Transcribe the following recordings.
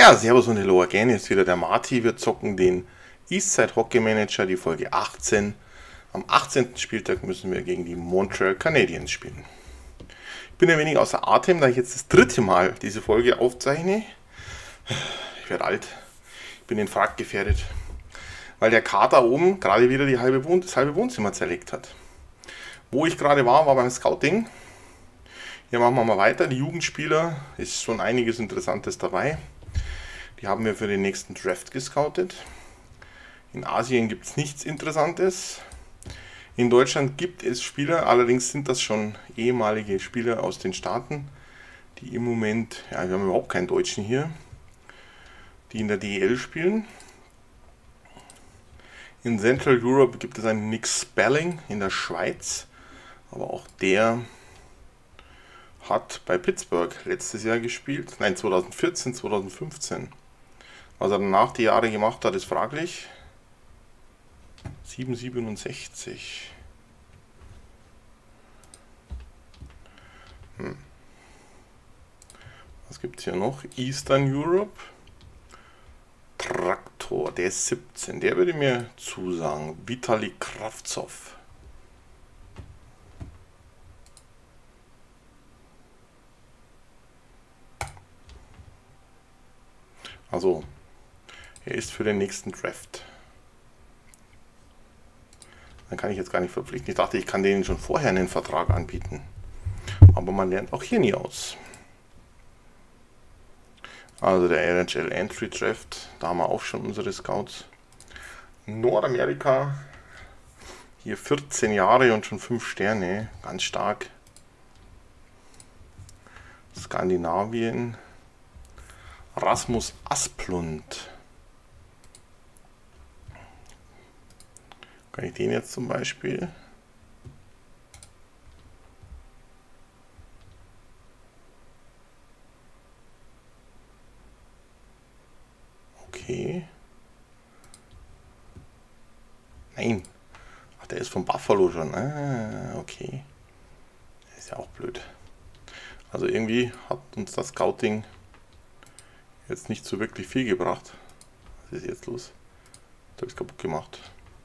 Ja, servus und hello again, jetzt wieder der Marty. Wir zocken den Eastside Hockey Manager, die Folge 18. Am 18. Spieltag müssen wir gegen die Montreal Canadiens spielen. Ich bin ein wenig außer Atem, da ich jetzt das dritte Mal diese Folge aufzeichne. Ich werde alt, ich bin infarktgefährdet, weil der Kater oben gerade wieder das halbe Wohnzimmer zerlegt hat. Wo ich gerade war beim Scouting. Hier machen wir mal weiter. Die Jugendspieler, ist schon einiges Interessantes dabei. Die haben wir für den nächsten Draft gescoutet. In Asien gibt es nichts Interessantes. In Deutschland gibt es Spieler, allerdings sind das schon ehemalige Spieler aus den Staaten, die im Moment, ja, wir haben überhaupt keinen Deutschen hier, die in der DEL spielen. In Central Europe gibt es einen Nick Spelling in der Schweiz, aber auch der hat bei Pittsburgh letztes Jahr gespielt, nein 2014, 2015. Was er danach die Jahre gemacht hat, ist fraglich. 7,67. Was gibt es hier noch? Eastern Europe. Traktor, der ist 17. Der würde mir zusagen. Vitali Kravtsov. Also, er ist für den nächsten Draft. Dann kann ich jetzt gar nicht verpflichten. Ich dachte, ich kann denen schon vorher einen Vertrag anbieten. Aber man lernt auch hier nie aus. Also der NHL Entry Draft, da haben wir auch schon unsere Scouts. Nordamerika, hier 14 Jahre und schon 5 Sterne, ganz stark. Skandinavien, Rasmus Asplund. Kann ich den jetzt zum Beispiel? Okay. Nein. Ach, der ist von Buffalo schon. Ah, okay. Ist ja auch blöd. Also irgendwie hat uns das Scouting jetzt nicht so wirklich viel gebracht. Was ist jetzt los? Das habe ich kaputt gemacht.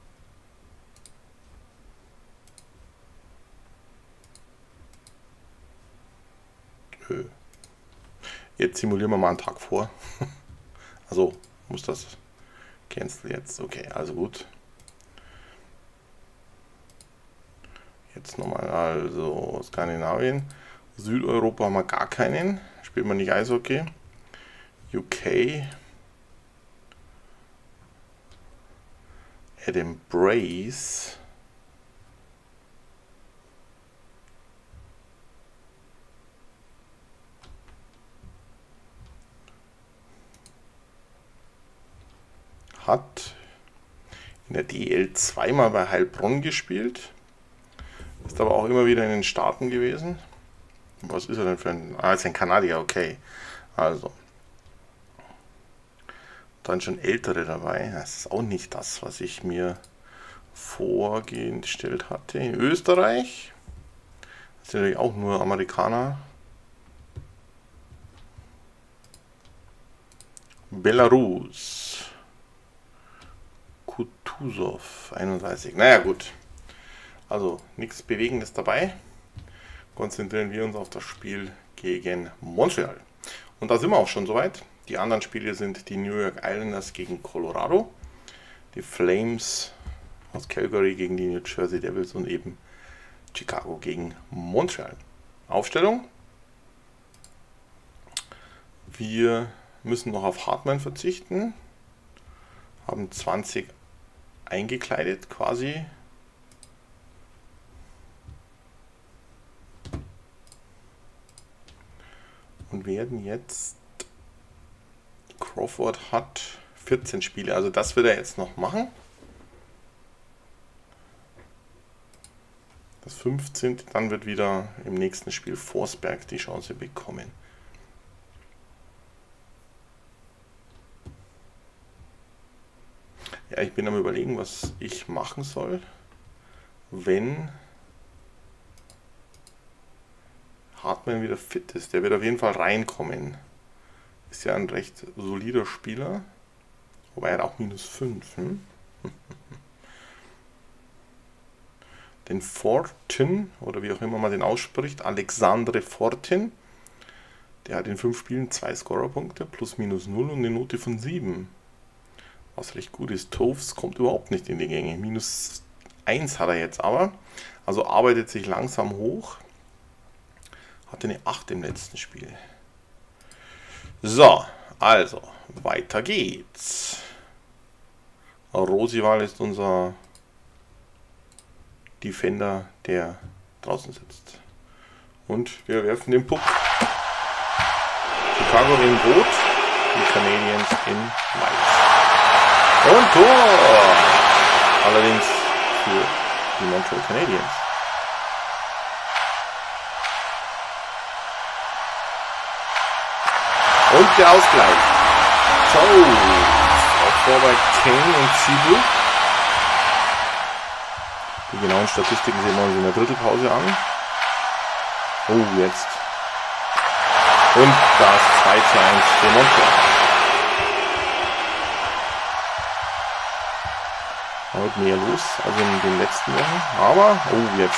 Jetzt simulieren wir mal einen Tag vor. Also muss das cancel jetzt. Okay, also gut. Jetzt nochmal, also Skandinavien. Südeuropa haben wir gar keinen. Spielt man nicht Eishockey. UK. Adam Brace. Hat in der DEL zweimal bei Heilbronn gespielt. Ist aber auch immer wieder in den Staaten gewesen. Was ist er denn für ein... Ah, ist ein Kanadier, okay. Also. Dann schon ältere dabei. Das ist auch nicht das, was ich mir vorgestellt hatte. In Österreich. Das sind natürlich auch nur Amerikaner. Belarus. Kutuzov, 31. Naja, gut. Also nichts Bewegendes dabei. Konzentrieren wir uns auf das Spiel gegen Montreal. Und da sind wir auch schon soweit. Die anderen Spiele sind die New York Islanders gegen Colorado, die Flames aus Calgary gegen die New Jersey Devils und eben Chicago gegen Montreal. Aufstellung. Wir müssen noch auf Hartman verzichten. Haben 20 eingekleidet quasi. Und werden jetzt, Crawford hat 14 Spiele, also das wird er jetzt noch machen. Das 15. Dann wird wieder im nächsten Spiel Forsberg die Chance bekommen. Ja, ich bin am Überlegen, was ich machen soll, wenn Hartman wieder fit ist. Der wird auf jeden Fall reinkommen. Ist ja ein recht solider Spieler. Wobei er auch -5. Den Fortin, oder wie auch immer man den ausspricht, Alexandre Fortin. Der hat in 5 Spielen 2 Scorerpunkte, +/-0 und eine Note von 7. Was recht gut ist. Toves kommt überhaupt nicht in die Gänge. -1 hat er jetzt aber. Also arbeitet sich langsam hoch. Hatte eine 8 im letzten Spiel. So, also, weiter geht's. Rosival ist unser Defender, der draußen sitzt. Und wir werfen den Puck. Chicago in Rot, die Canadiens in Weiß. Und Tor! Allerdings für die Montreal Canadiens. Und der Ausgleich. Auch vorbei Kane und Seabrook. Die genauen Statistiken sehen wir uns in der Drittelpause an. Oh, jetzt. Und das 2:1 für Montreal. Da wird mehr los als in den letzten Wochen. Aber, oh, jetzt.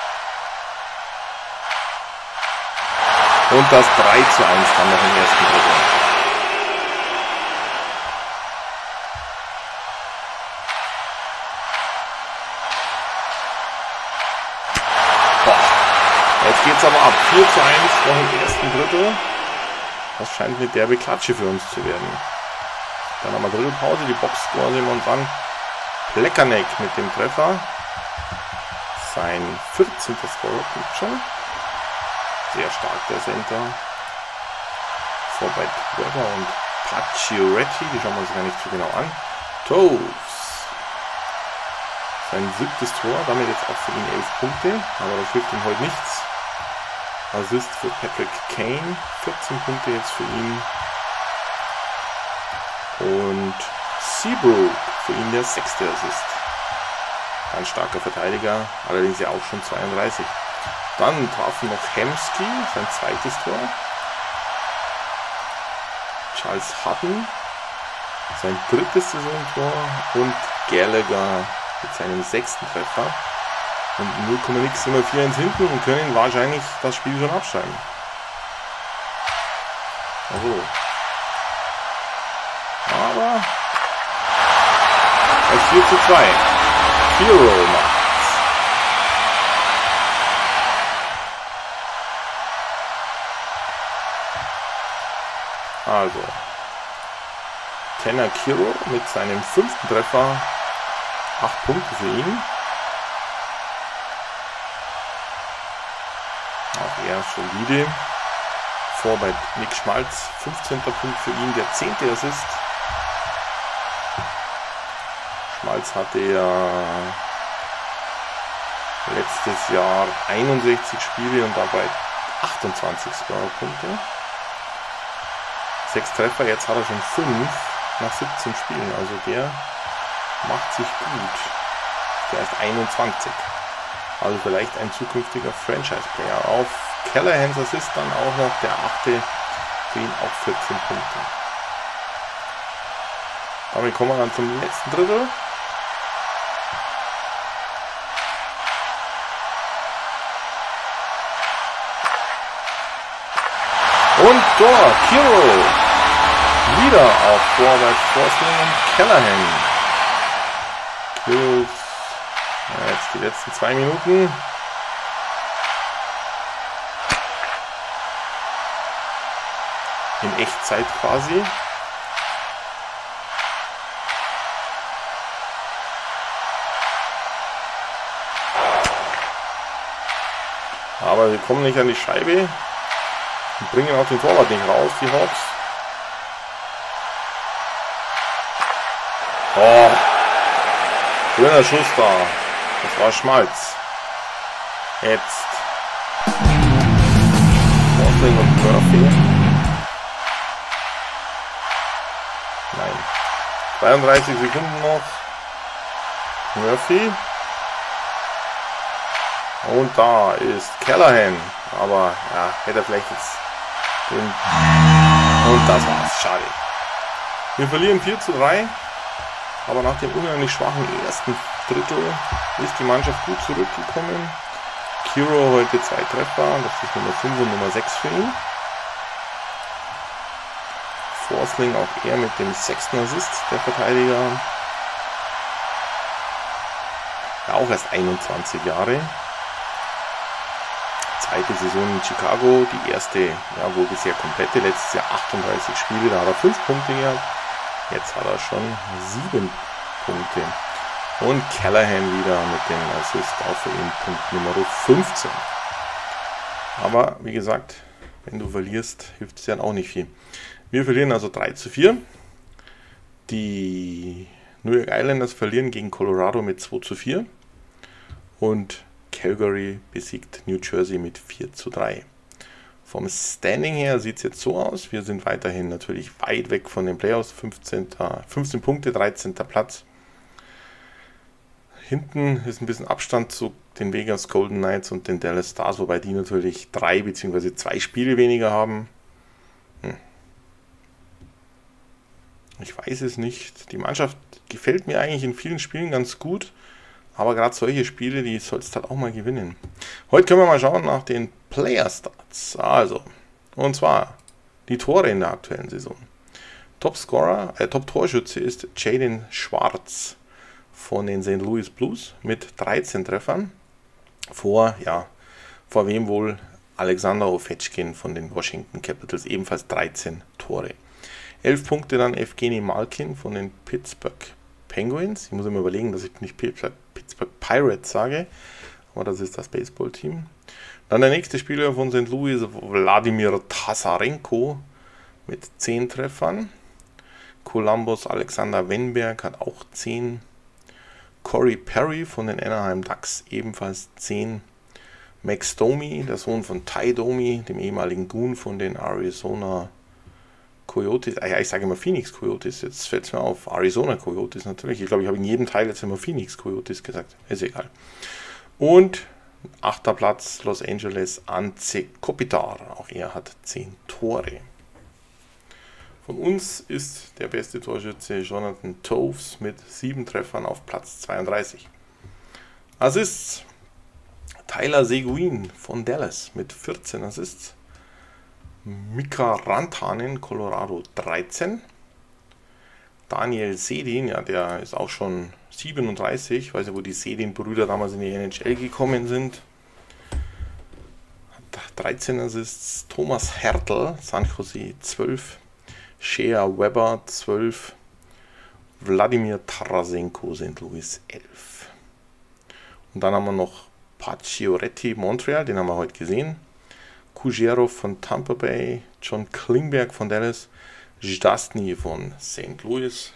Und das 3:1 dann noch im ersten Drittel. Jetzt geht es aber ab. 4:1 noch im ersten Drittel. Das scheint eine derbe Klatsche für uns zu werden. Dann haben wir Drittelpause. Die Boxscore sehen wir uns an. Plekanec mit dem Treffer. Sein 14. Scorerpunkt schon. Sehr stark der Center. Vorbei Weber und Pacioretty. Die schauen wir uns gar nicht so genau an. Toves. Sein 7. Tor. Damit jetzt auch für ihn 11 Punkte. Aber das hilft ihm heute nichts. Assist für Patrick Kane. 14 Punkte jetzt für ihn. Und Seabrook. Für ihn der 6. Assist. Ganz starker Verteidiger. Allerdings ja auch schon 32. Dann trafen noch Hemsky, sein 2. Tor. Charles Hutton, sein 3. Saisontor. Und Gallagher mit seinem 6. Treffer. Und 0,x sind wir 4:1 hinten und können wahrscheinlich das Spiel schon abschreiben. Also. Aber bei 4:2. Hero macht's. Also, Tanner Kiro mit seinem 5. Treffer, 8 Punkte für ihn. Auch er solide. Vor bei Nick Schmalz, 15. Punkt für ihn, der 10. Assist. Schmalz hatte ja letztes Jahr 61 Spiele und dabei 28 Scorerpunkte. 6 Treffer, jetzt hat er schon 5 nach 17 Spielen, also der macht sich gut. Der ist 21. Also vielleicht ein zukünftiger Franchise-Player. Auf Callahans Assist dann auch noch der 8. Für ihn auch 14 Punkte. Damit kommen wir dann zum letzten Drittel. Und Tor, Kiro. Wieder auf Vorwärts Forsling und Callahan. Kiro, jetzt die letzten 2 Minuten. In Echtzeit quasi. Aber wir kommen nicht an die Scheibe. Und bringen auch den Torwart nicht raus, die Hawks. Oh, schöner Schuss da. Das war Schmalz. Jetzt Forsling und Murphy. Nein. 32 Sekunden noch. Murphy. Und da ist Callahan. Aber ja, hätte er vielleicht jetzt den Und das war's. Schade. Wir verlieren 4:3. Aber nach dem unheimlich schwachen ersten Drittel ist die Mannschaft gut zurückgekommen. Kiro heute 2 Treffer. Das ist Nummer 5 und Nummer 6 für ihn. Forsling auch er mit dem 6. Assist, der Verteidiger. Ja, auch erst 21 Jahre. Zweite Saison in Chicago, die erste, ja, wohl bisher komplette, letztes Jahr 38 Spiele, da hat er 5 Punkte gehabt. Jetzt hat er schon 7 Punkte. Und Callahan wieder mit dem Assist, auch für ihn Punkt Nummer 15. Aber wie gesagt, wenn du verlierst, hilft es ja auch nicht viel. Wir verlieren also 3:4. Die New York Islanders verlieren gegen Colorado mit 2:4. Und Calgary besiegt New Jersey mit 4:3. Vom Standing her sieht es jetzt so aus. Wir sind weiterhin natürlich weit weg von den Playoffs. 15 Punkte, 13. Platz. Hinten ist ein bisschen Abstand zu den Vegas Golden Knights und den Dallas Stars, wobei die natürlich 3 bzw. 2 Spiele weniger haben. Ich weiß es nicht. Die Mannschaft gefällt mir eigentlich in vielen Spielen ganz gut. Aber gerade solche Spiele, die sollst du halt auch mal gewinnen. Heute können wir mal schauen nach den Player Stats. Also, und zwar die Tore in der aktuellen Saison. Top-Torschütze ist Jaden Schwartz von den St. Louis Blues mit 13 Treffern. Vor wem wohl? Alexander Ovechkin von den Washington Capitals, ebenfalls 13 Tore. 11 Punkte dann Evgeny Malkin von den Pittsburgh Penguins. Ich muss immer überlegen, dass ich nicht Pittsburgh Pirates sage, aber das ist das Baseballteam. Dann der nächste Spieler von St. Louis, Wladimir Tasarenko mit 10 Treffern. Columbus Alexander Wenberg hat auch 10. Corey Perry von den Anaheim Ducks ebenfalls 10. Max Domi, der Sohn von Ty Domi, dem ehemaligen Goon von den Arizona Coyotes, ich sage immer Phoenix Coyotes, jetzt fällt es mir auf, Arizona Coyotes natürlich, ich glaube, ich habe in jedem Teil jetzt immer Phoenix Coyotes gesagt, ist egal. Und 8. Platz Los Angeles, Anze Kopitar, auch er hat 10 Tore. Von uns ist der beste Torschütze Jonathan Toews mit 7 Treffern auf Platz 32. Assists Tyler Seguin von Dallas mit 14 Assists. Mika Rantanen, Colorado 13. Daniel Sedin, ja, der ist auch schon 37. Ich weiß ja, wo die Sedin-Brüder damals in die NHL gekommen sind. Hat 13 Assists. Thomas Hertel, San Jose 12. Shea Weber 12. Wladimir Tarasenko, St. Louis 11. Und dann haben wir noch Pacioretty, Montreal, den haben wir heute gesehen. Kujerov von Tampa Bay, John Klingberg von Dallas, Stastny von St. Louis,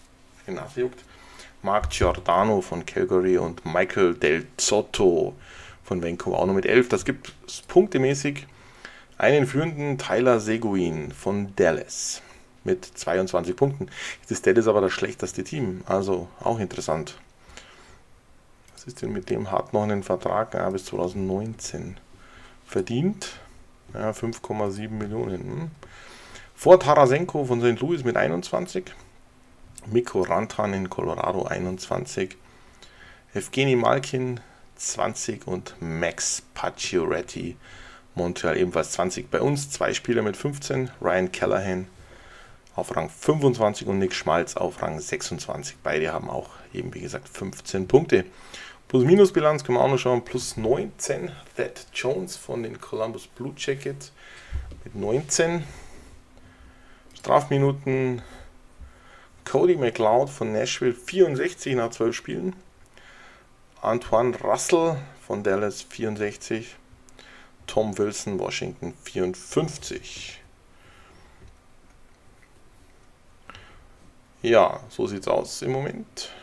Mark Giordano von Calgary und Michael Del Zotto von Vancouver auch noch mit 11. Das gibt es punktemäßig einen führenden Tyler Seguin von Dallas mit 22 Punkten. Jetzt ist Dallas aber das schlechteste Team, also auch interessant. Was ist denn mit dem? Hat noch einen Vertrag bis 2019 verdient. Ja, 5,7 Millionen. Vor Tarasenko von St. Louis mit 21. Mikko Rantanen in Colorado 21. Evgeny Malkin 20 und Max Pacioretty Montreal ebenfalls 20. Bei uns 2 Spieler mit 15. Ryan Callahan auf Rang 25 und Nick Schmalz auf Rang 26. Beide haben auch eben wie gesagt 15 Punkte. Plus-Minus-Bilanz können wir auch noch schauen. Plus 19. Thad Jones von den Columbus Blue Jackets mit 19. Strafminuten. Cody McLeod von Nashville 64 nach 12 Spielen. Antoine Russell von Dallas 64. Tom Wilson, Washington 54. Ja, so sieht es aus im Moment.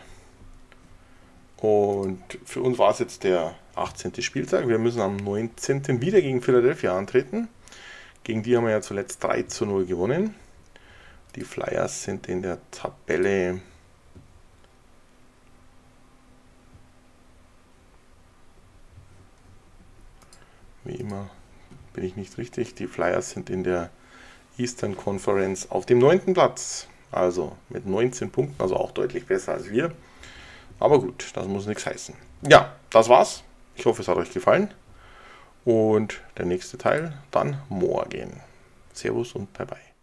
Und für uns war es jetzt der 18. Spieltag. Wir müssen am 19. wieder gegen Philadelphia antreten. Gegen die haben wir ja zuletzt 3:0 gewonnen. Die Flyers sind in der Tabelle wie immer bin ich nicht richtig. Die Flyers sind in der Eastern Conference auf dem 9. Platz. Also mit 19 Punkten, also auch deutlich besser als wir. Aber gut, das muss nichts heißen. Ja, das war's. Ich hoffe, es hat euch gefallen. Und der nächste Teil dann morgen. Servus und bye bye.